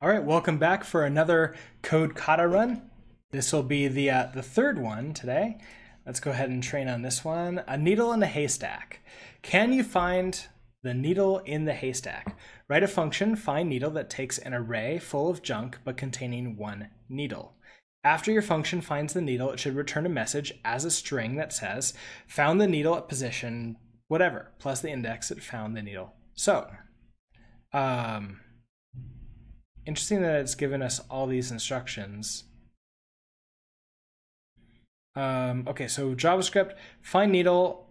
All right, welcome back for another code kata run. This will be the third one today. Let's go ahead and train on this one. A needle in a haystack. Can you find the needle in the haystack? Write a function, find needle, that takes an array full of junk but containing one needle. After your function finds the needle, it should return a message as a string that says, found the needle at position whatever, plus the index it found the needle. So, interesting that it's given us all these instructions. Okay, so JavaScript, find needle,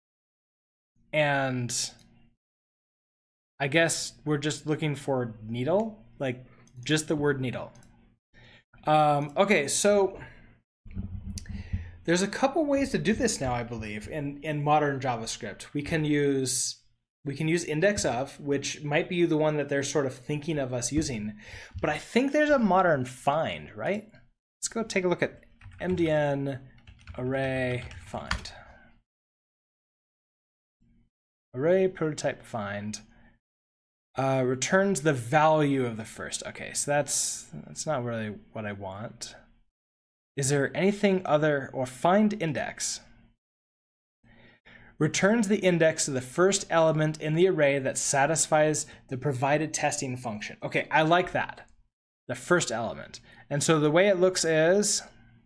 and I guess we're just looking for needle, like just the word needle. Okay, so there's a couple ways to do this now, I believe, in modern JavaScript. We can use index of, which might be the one that they're sort of thinking of us using, but I think there's a modern find, right? Let's go take a look at MDN array find. Array prototype find returns the value of the first. Okay, so that's not really what I want. Is there anything other? Or find index returns the index of the first element in the array that satisfies the provided testing function. Okay, I like that. The first element. And so the way it looks is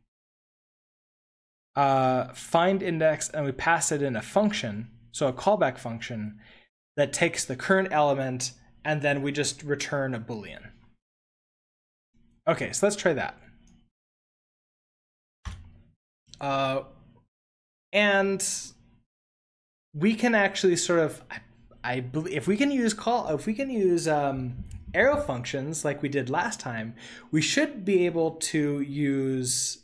find index, and we pass it in a function, so a callback function that takes the current element, and then we just return a Boolean. Okay, so let's try that. And we can actually sort of, I believe, if we can use arrow functions like we did last time, we should be able to use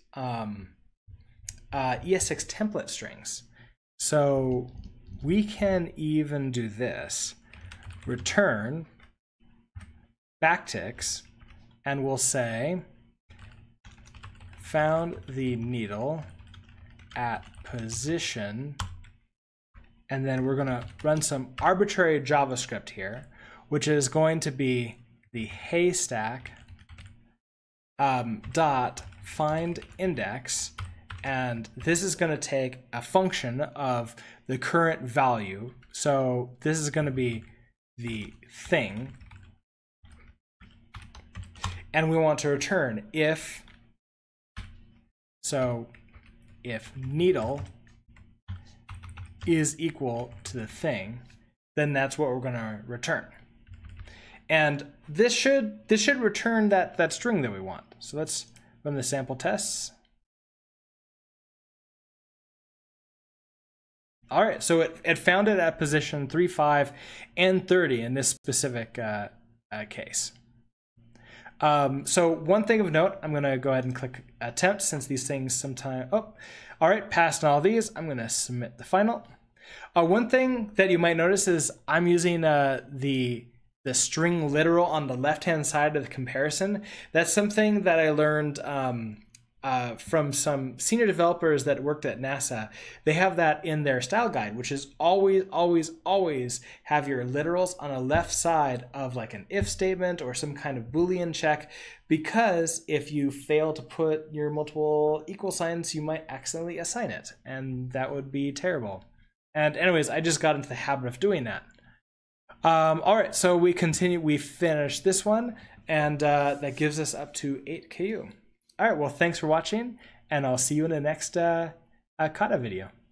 ES6 template strings. So we can even do this, return backticks, and we'll say found the needle at position, and then we're going to run some arbitrary JavaScript here, which is going to be the haystack dot find index, and this is going to take a function of the current value. So this is going to be the thing, and we want to return if needle is equal to the thing, then that's what we're going to return. And this should return that string that we want. So let's run the sample tests. All right, so it found it at position 3, 5, and 30 in this specific case. So one thing of note, I'm going to go ahead and click attempt, since these things sometimes, all right, passed on all these. I'm going to submit the final. One thing that you might notice is I'm using the string literal on the left-hand side of the comparison. That's something that I learned from some senior developers that worked at NASA. They have that in their style guide, which is always have your literals on the left side of like an if statement or some kind of Boolean check, because if you fail to put your multiple equal signs, you might accidentally assign it, and that would be terrible. And anyways, I just got into the habit of doing that. All right, so we finished this one, and that gives us up to 8 KU. All right, well, thanks for watching, and I'll see you in the next kata video.